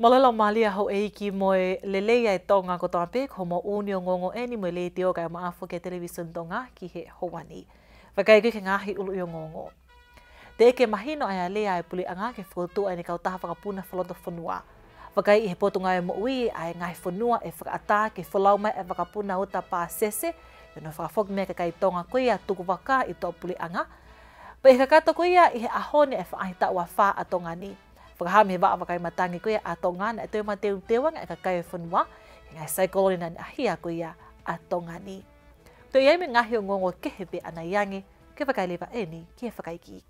Malala malia ho eiki moe lelea e tonga ko tampe ko mo unio ngongo eni moe le tio kai maafo ke television tonga ki he howani. Wakai ke ngahi ulu yo ngongo. Te eke mahino ai lea e puli anga ke foto ai ne kau taha whakapuna whaloto whanua. Wakai i he potunga e mo ui ai ngai whanua e whakaata ke whalau mai e whakapuna uta pā sese. Yono whakafok mea kai tonga koia tuku waka i tō puli anga. Pa i kakata koia i he ahone e whaahita ua wha a tonga ni. Whakahami wa wakai matangi koia a tonga na e teo mateu tewanga e kakai e whanua. E ngai saikoloni na ahia koia a tonga ni. Tō iai me ngahi o ngongo kehepe ana iange ke wakai lewa eni ki e wakai ki.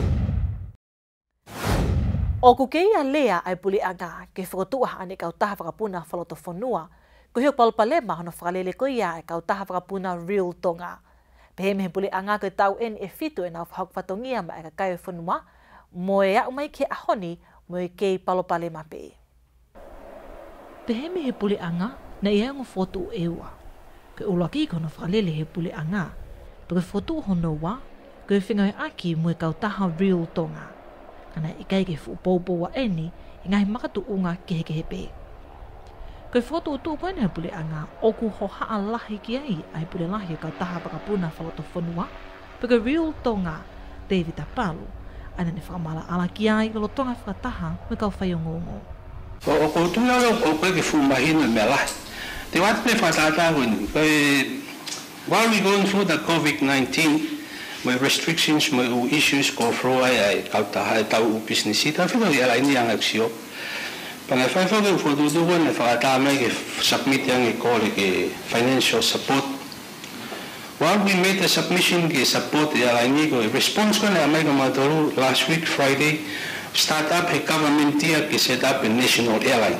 O kukeia lea ai puli anga ke whakatua ane kau taha whakapuna whaloto whanua. Ko hiok palpalema hono whakalele koia e kau taha whakapuna real tonga. Pehe mehe puli anga ko tau eni e fitu e nau whahok whatongia ma e kakai e whanua. Moe au mai ke ahoni moe kei palopalema pe. Pehe mehe puli anga na iango fotu ewa. Ko ulaki kono whakalele he puli anga. Pake fotu hono wa ko e whingai aki moe kau taha real tonga. Kana ikai ke whupoupo wa eni i ngahi makatu unga kehe pe. Ko foto utu koe ne pule anga oku ho haa lahi ki ai pule lahi kau taha pakapuna whaloto whanua. Pake real tonga David Apalu. Ana ne whakamala ala ki ai lo tonga whakataha me kau whaiongongo. O ko tunga o koe ke whumahina me lahi. Te wate me whatata huni. While we going through the COVID-19, my restrictions, my issues ko froa ai kau taha e tau businessita, whino i ala ini anga ksio. Pangai whaiwhake u whaduduwa ne whakata mai ke submit yang e kore ke financial support. While we made the submission ke support i ala ini ko, response ko na amai ka matoru last week Friday, start up he government tia ke set up a national airline.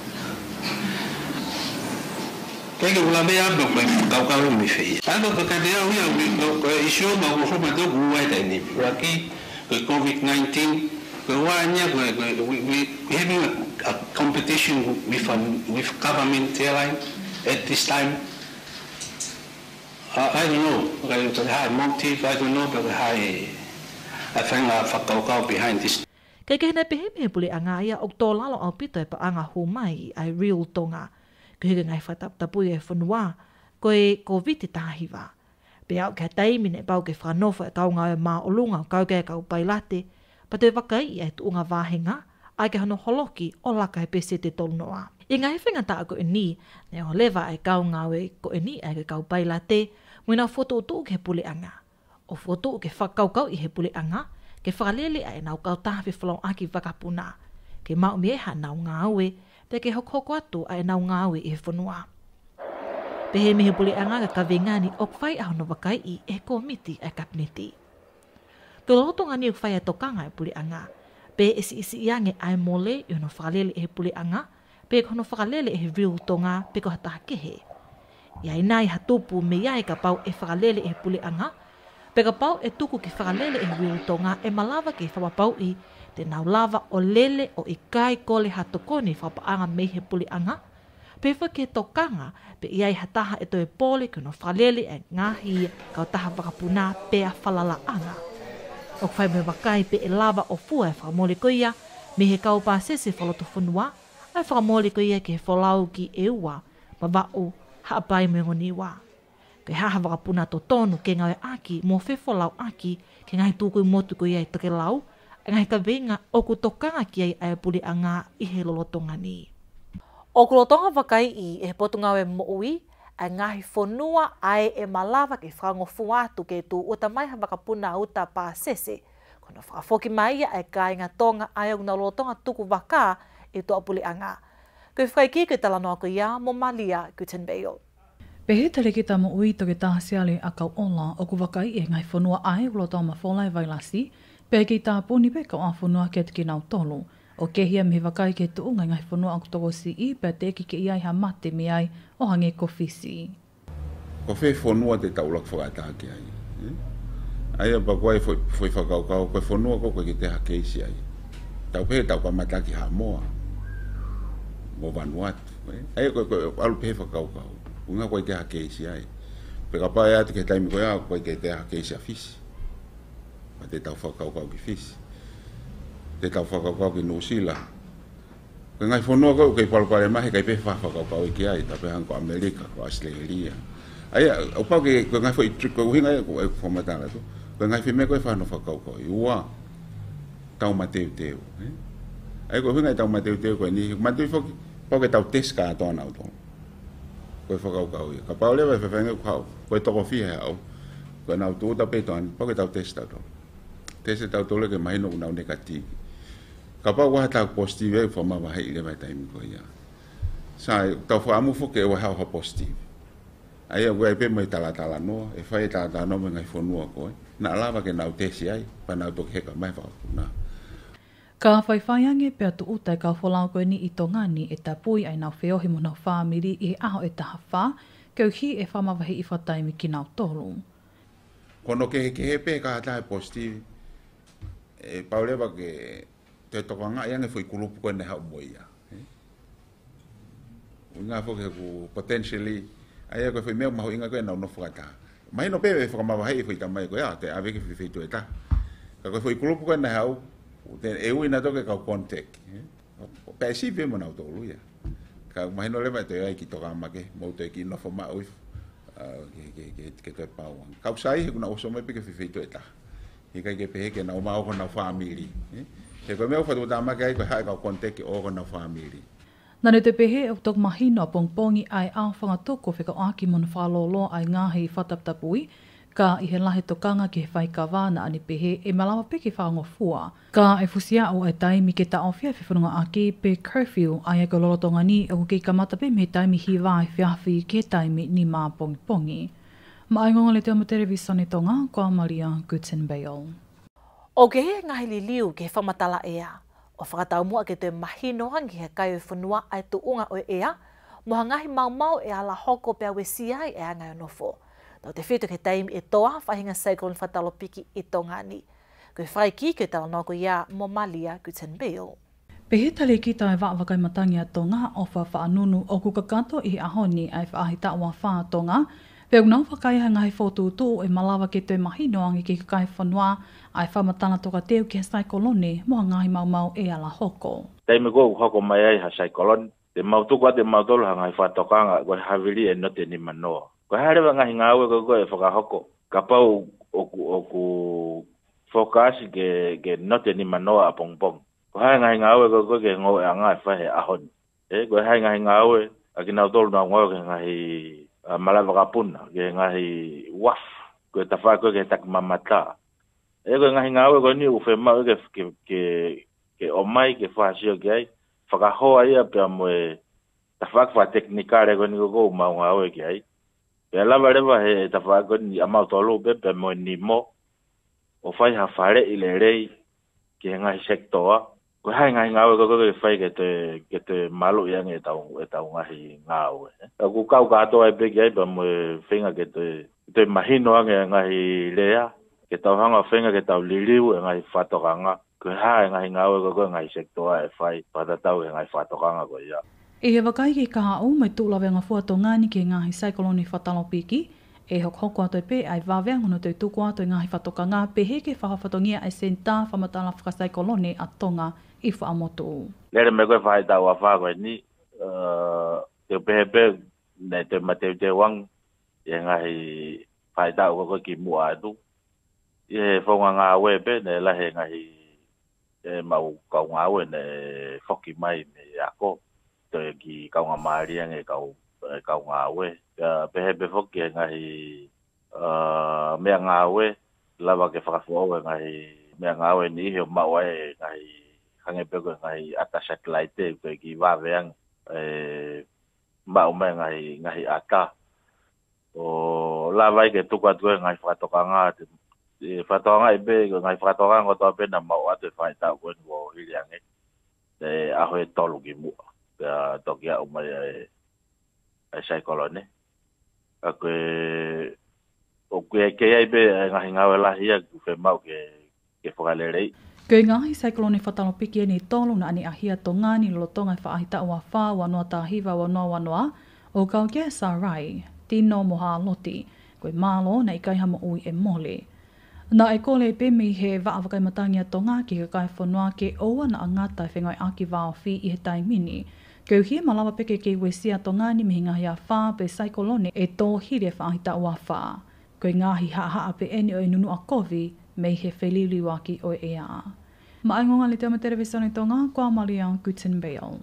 Kaya ke ulambe abdo ko kau mi fei. Ano ko kadea uya ko issue ma ko ma do guai ta ni. Raki COVID-19 ko wanya we having a competition with government airline at this time. I don't know. I don't have motive. I don't know, but I think whakau behind this. Kaya kehena pehe puli anga ia oktolalo au pito e pa anga humai ai real tonga. Kuhiga ngai whataputapui e whanua, koe COVID tahiwa. Pe au kia taimine pau ke whanofo e kau ngau e maa olunga o kau kea kau pailate, pa te wakai e tuunga wāhenga, ai ke hano holoki o laka he pese te tolnoa. I ngai whenga taa ko e ni, ne o lewa e kau ngau e ko e ni e ke kau pailate, mwina foto utu ke pule anga. O foto ke whakaukau i he pule anga, ke whakalele e nau kau taha fi whalau aki wakapuna. Ke mau mieha nau ngau e, pe ke hoko atu ai nau ngāwe e whanua. Pehe mehe puli anga ka kawengani o kwhai au no wakai i e komiti e kabineti. Ko loto ngani o kwhai a tokanga e puli anga, pe isi iange ai mole i ono whakalele e puli anga, pe kono whakalele e real tonga pe ko hataha kehe. Ia inai hatupu me iai ka pau e whakalele e puli anga, pe ka pau e tuku ki whakalele e real tonga e malawa ke whawapau i te nau lava o lele o i kai kole hatokoni whapaanga mei he puli anga. Pe whake tokanga pe iai hataha e toi pole kuno whalele e ngahi kau taha wakapuna pe a whalala anga. O kwhai me wakai pe e lava o fua e whakamole koia me he kau pāsese whaloto whanua ai whakamole koia ke whalau ki e ua ma wau haapai me ngoniwa. Ke haha wakapuna to tonu ke ngau e aki mo whewhalau aki ke ngai tūkui motu koia i toke lau ngai ka venga o ku tokanga ki ai puli anga i he lolotonga ni. O ku lotonga wakai i e potunga e moui, a ngahi whanua ai e malawa ke whangofu atu ke tu uta mai ha wakapuna uta pā sese. Kono whakafoki mai ai ka inga tonga ai o na lolotonga tuku waka i toa puli anga. Koe whaiki koe talanoa ko ia mo malia Guten Beyo. Pehe tele ki tamo ui toke tahasiale a kau ola o ku wakai e ngai whanua ai o lotonga mawholai vailasi, pe ki tā puni pe kau a whanua ke te ki nau tolu. O kehia me wakai ke tuunga ngai whanua ang toko si i pe te eki ke iai ha mate me ai o hange kofisi. Ko whee whanua te taulak whakata ke ai. Ai apa koe foi whakaukau, koe whanua ko koe ki te hakeisi ai. Tau pehe tau ka mataki ha moa. Mo Vanuatu. Ai koe alu pehe whakaukau. Unga koe te hakeisi ai. Peka pae atu ke taimi koe au koe ke te hakeisi a fisi. Te tau whakaukau ki fisi. Te tau whakaukau ki New Zealand. Ko ngai fonua ko ke pal mai kai pe fa ka ki ai ta pe hang ko Amerika ko Australia. Ai o pa ke ko ngai foi trick ko hinga ko fo mata la to. Ko ngai fi me ko fa no fa ko ua. Tau mateu teu. Ai ko hinga tau mateu teu ko ni mateu fo pa ke tau test ka to na to. Ko fa ka pa le fa fa ngai ko to ko fi ha. Ko na tu ta pe to pa ke tau test ta to. Test ta to le ke mai no na negatif. Kapa wa ta positive fo ma wa hai le mai time ko ya sai ta fo amu fo ke wa ha positive ai wa pe mai tala no e fa ta no me ngai fo no ko na la ba ke na te si ai pa na to ke ka mai fa na ka fai ange pe tu utai ka fo la ko ni I tonga ni e ta pui ai na feo hi mo na family e a e ta fa ke hi e fa ma wa hi fa time ki na tolu kono ke pe ka ta positive e pa le ba ke te tokanga ia nge foi kulupu ko ne ha moia unga fo ke ku potentially ai ko foi me ma inga ko na no fota mai no pe fo ma vai foi tamai ko ya te ave ke fi to eta ka ko foi kulupu ko ne ha te e u ina to ke ka contact pe si ve mo na to lu ya ka mai no le ba te ai ki tokama ke mo te ki no fo ma u ke te pa wan ka sai ku na o so me pe ke fi to eta e ka ke pe ke na o ma o na family Te ko meu fatu tama kai ko hai ka kontek ki o na family. Na ne te pehe o tok mahino pongpongi ai au whanga toko whika aki mon whalolo ai ngahi whataptapui, ka I he lahe tokanga ki he whai ka vāna ani pehe e malawa peke whango fua. Ka e fusia o e taimi ke ta awhia whiwhanunga aki pe curfew ai e ko lolotonga ni o ke kamata pe me taimi hi vai whiawhi ke taimi ni mā pongpongi. Ma ai ngonga le te amaterevisa ni tonga, ko Maria Gutsenbale. O ke he ngahi li liu ke whamatala ea. O whakatau mua ke te mahino hangi he kai o whanua ai tu unga o ea, moha ngahi mau e ala hoko pia we siai e angai onofo. Tau te whitu ke taimi e toa whahinga cyclone whatalo piki I tonga ni. Koe whai ki ke tala noko ia mo Malia Gutsenbale. Pe he tale ki tai wakai matangi a tonga o whaanunu o kukakato I ahoni ai whaahita ua wha tonga, Peo nau whakai hangai whotu tō e malawa ke te mahino angi ke kai whanua ai whamatana toka teo ki he saikolone moha ngahi mau e ala hoko. Teime ko hoko mai ai ha saikolone, te mautuka te mautolo hangai whatokanga koe havili e note ni manoa. Koe harewa ngahi ngāwe koe e whakahoko, ka pau oku fokasi ke note ni manoa a pongpong. Koe hai ngahi ngāwe koe ke ngō e angai whahe ahoni. Koe hai ngahi ngāwe a ki nautolo na ngōe ke ngahi malawakapuna, ke ngahi waf, koe tawha koe ke tak mamata. Koe ngahi ngawe koe ni uwhemau ke omai ke whasio ke ai, whakahoa ia pia moe tawha kwa teknikare koe ni koko umau ngawe ke ai. Pia lava rewa he tawha koe ni amau tolu pia moe ni mo, o whai ha whare I le rei ke ngahi sektoa. Koe hai ngahi ngawe koe whai ke te malu iang e tau ngahi ngawe. Ku kau kato ai peki ai pa moe whenga ke te mahino ange ngahi lea, ke tau hanga whenga ke tau liriu e ngahi whatokanga. Koe hai ngahi ngawe koe ngahi sektoa e whai patatau e ngahi whatokanga koe ia. E he wakai ke kaha au mai tūlawe ngā fuatongani ke ngahi saikoloni whatalo piki, e hoko atu pe ai wawea ngono te tuku atu ngahi whatokanga pe he ke whakawatongia ai senta whamatala whakasaikoloni a tonga I whaamotu. Lere me koe whai tau a whakoe ni, te pehepe ne te mateu te wang, e ngahi whai tau koe ki mua atu. E whaunga ngā we pe, ne lahe ngahi mau kau ngā we ne whoki mai me ako, te ki kau ngā maari ange kau ngā we. Pehepe whoki e ngahi mea ngā we, lava ke whakafuau e ngahi mea ngā we ni heo maua e ngahi hange peko ngai ata satellite ko ki waweang mau mai ngai ata o la vai ke tu kwat ngai whatokanga be ngai whatokanga to pe na mau ate fai ta ko ngo hiliang e a hoe tolu ki mu ka tokia o mai ai sai kolone a ko o ke ai be ngai ngawela hia ku fe mau ke whakalere. Koe ngahi saikoloni whatalo piki ni tolu na ani ahia tonga ni lotonga whaahita ua wha wanoa tahiwa wanoa o kau kia sarai, tino moha loti, koe malo na ikai hama ui e mole. Na e kole pe me he wa'awakai matangia tonga ki ka kai whanua ke oa na angata whengai aki wao fi I he taimini. Keu hia malawa peke ke wesia tonga ni mihinga hia wha pe saikolone e tō hire whaahita ua wha. Koe ngahi haa pe eni o nunu a kovi me he whelili waki o ea. Maangonga le te amaterevesone tonga, kua Maria Gutenberg.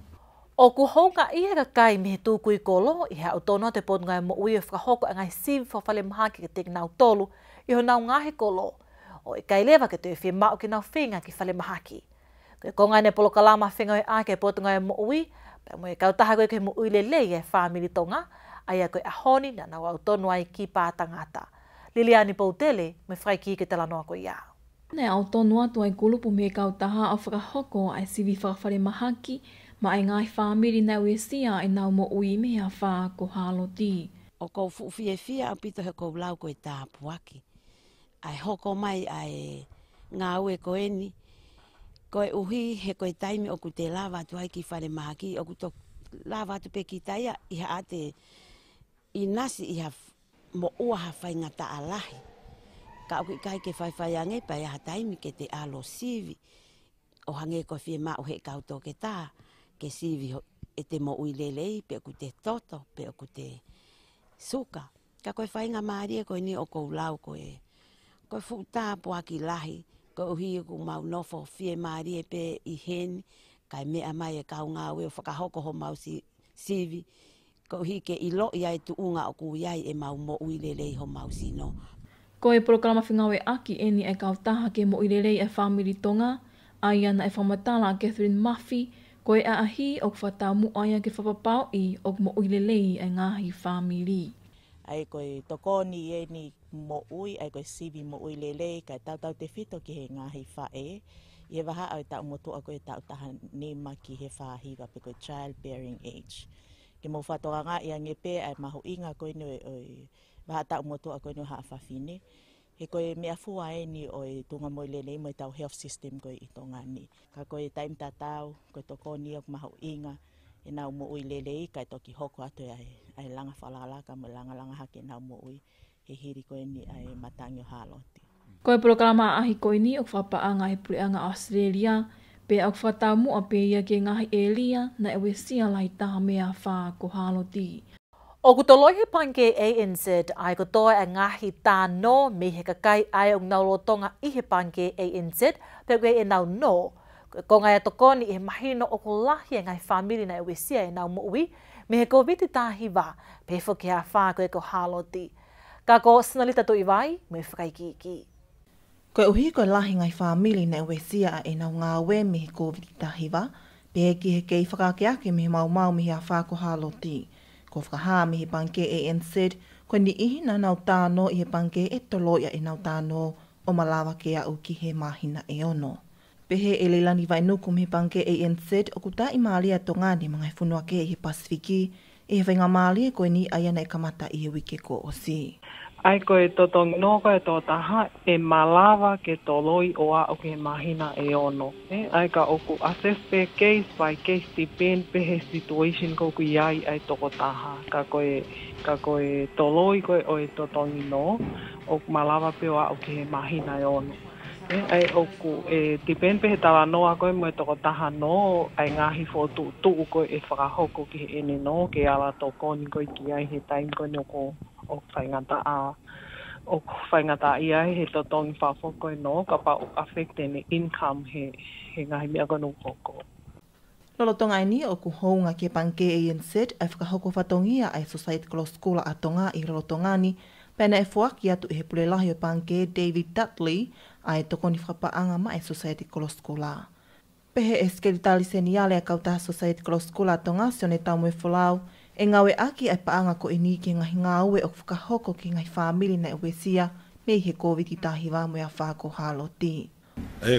O ku honga I he kai me he tūkui kolo I hea utono te pot ngai mo ui e whakahoko a ngai sivi whawhale mahaki ke te nau tolu I ho nau ngahe kolo o I kai lewa ke te whia mao ki nau whinga ki whale mahaki. Koe kongai ne polo kalama whinga a ke pot ngai mo ui, pe mo e kautaha koe ke mo ui le lei e whamiri tonga, aia koe ahoni na nau autono ai ki pātangata. Liliani Pautele me whai ki ke tala noa koe ia. Nei autono atu ai kulupu me kautaha a whakahoko ai sivi whakawhare mahaki, ma ai ngai whamiri na uesia e nau mo ui mea wha ko halo ti. O kou fuwhiewhia au pito he kou lau koe tāpuaki. Ai hoko mai ai ngā ue koeni, koe uhi he koe taimi o ku te lawa atu ai ki whare mahaki, o ku to lawa atu pe ki taia, iha ate I nasi iha mo ua ha whai ngata alahi. Ka au ki kai ke whai ange pa iha taimi ke te alo sivi, o hange koe whie mao he kauto ke tā, ke sivi e te mo ui lelei, pe o ku te toto, pe o ku te suka. Ka koe whai ngā maaria koe ni o kou lau koe. Koe futa puaki lahi, koe uhi ku mau nofo whie maaria pe I heni, kai mea mai e kau ngā ue o whakahoko ho mau sivi, koe uhi ke ilo ia e tu unga o ku iai e mau mo ui lelei ho mau sino. Ko e programa whingawe aki eni e kautaha ke mo irerei e whamiri tonga, ai ana e whamatala Catherine Murphy, ko e ahi o whatamu aia ke whapapau I o mo irerei e ngahi whamiri. Ai koe tokoni e ni mo ui, ai koe sivi mo ui lelei, kai tau te whito ki he ngahi whae. I he waha au tau motua koe tau taha nema ki he whahiwa pe koe child bearing age. Ke mo whatoa ngā ia ngepe ai maho inga koe ni oi waha tau motua koe ni haa whawhine. He koe mea fua e ni oi tunga mo lelei mo tau health system koe I tonga ni. Ka koe taim tatau, koe tokoni o maho inga, e nau mo ui lelei, kai toki hoko atu ai langa whalalaka mo langa hake nau mo ui. He hiri koe ni ai matangi o haloti. Ko e programa ahi koe ni o whapaanga he pureanga Australia, pe au whatamu a pe ia ke ngahi Elia na e wesia lai taha mea wha ko halo ti. O ku toloi he panke ANZ ai ko toa e ngahi tāno me he kakai ai o ngaulotonga I he panke ANZ pe koe e nau no. Ko ngai atokoni e mahino o ko lahi e ngai whamiri na e wesia e nau mo ui me he ko viti tāhiwa pe whuki a wha koe ko haloti. Ka ko sinalita to iwai me whakaikiki. Koe uhi koe lahi ngai whamiri na e wesia e nau ngā we me he ko viti tāhiwa pe he ki he kei whakakeake me he mau me he a wha ko haloti. Ko whakaha me he panke ANZ, koe ni ihi na nau tāno I he panke e tolo ia e nau tāno o malawa ke au ki he mahina e ono. Pehe e leilani vai nuku me he panke ANZ o kuta I maalia tongani mga whunua ke I he Pasifiki, e he whainga maalia koe ni aiana e kamata I he wike ko o si. Ai koe totong no koe tō taha e malawa ke toloi o a o ke mahina e ono. Ai ka oku assess pe case by case depend pe he situation ko ku iai ai toko taha. Ka koe toloi koe o e totongi no o malawa pe o a o ke mahina e ono. Ai oku e depend pe he tala noa koe mo e toko taha no ai ngahi fōtu tuu koe e whakahoko ki he ene no ke ala tokoni koe ki ai he time koe no ko o whaingata a o whaingata ia he totongi whawhoko e no ka pa affect ene income he ngahi mea kono koko. Lolo tonga ni o ku hounga ke panke ANZ ai whakahoko whatongia ai Society Close School a tonga I Lolo Tongani pena e whuaki atu he pulelahi o panke David Dudley ai tokoni whapaanga mai Society Close School a. Pehe e skeritali seniale a kauta Society Close School a tonga sione tau e wholau e ngawe aki ai paanga ko ini ki ngahi ngā ue o whakahoko ki ngai whamiri na e wesia me he COVID tahiwa mo a whako halo ti. E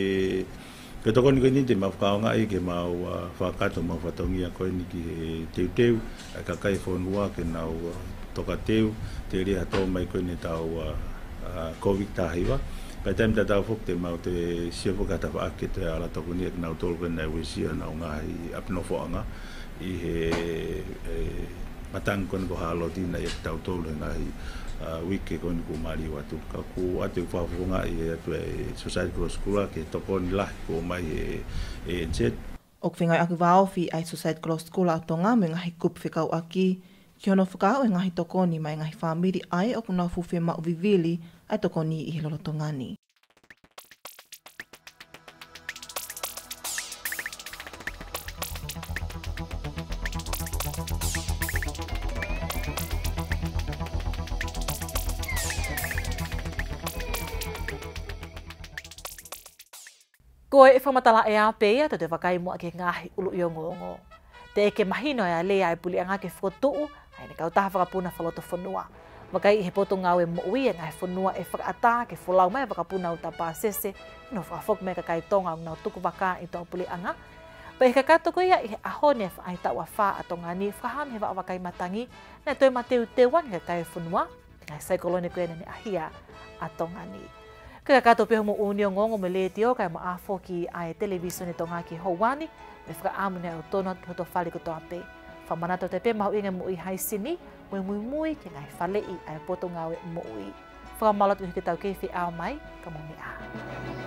koe tokoni koe ni te mawhakaonga I ke mau whakato mau whatongia koe ni ki he teu ai kakai whonua ke nau toka teu te rea tō mai koe ni tau COVID tahiwa. Pai taim ta tau whuk te mau te siofokata whaake te ala tokoni e nau tolu koe na e wesia nau ngahi apnofoanga I he matang kon ko halo tina e tau tolu ngai wiki kon ku mari watu ka ku atu fa funga e atu society cross school ke to kon la ko mai e jet ok fingai aku vao fi ai society cross school atonga me ngai kup fikau aki kiono fikau ngai to koni mai ngai family ai ok na fu fe ma vivili ai to koni I lolo tongani Koe e whamatala e apea te te wakai mua ke ngahi ulu i o ngongo. Te eke mahino e a lea e puli anga ke whakotuu, hai ne kautaha whakapuna whaloto whanua. Wakai I he poto ngau e moui e ngai whanua e whakaata ke wholau mai whakapuna uta pāsese, no whakafok me kakai tonga unau tuku waka I toa puli anga. Pa e kakatoko ia I he ahone e whaaita ua wha atonga ni whaham he wa wakai matangi, na toi mateu te wan kakai whanua, ngai saikolone koe nene ahia atonga ni. Kaya kato peho mo unio ngongo me le tio kai mo afo ki ai televisione tonga ki Hawani me whaka amune au tono ki hoto whali ko toa pe. Whamanato te pe mahu inga mo I hai sini mui ki ngai whale I ai poto ngawe mo ui. Whakamala tu hiki tau keiwhi ao mai ka mongi a.